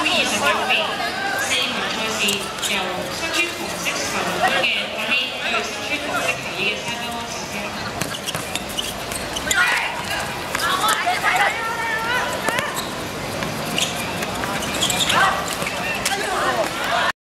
26名，4門賽事由新專紅色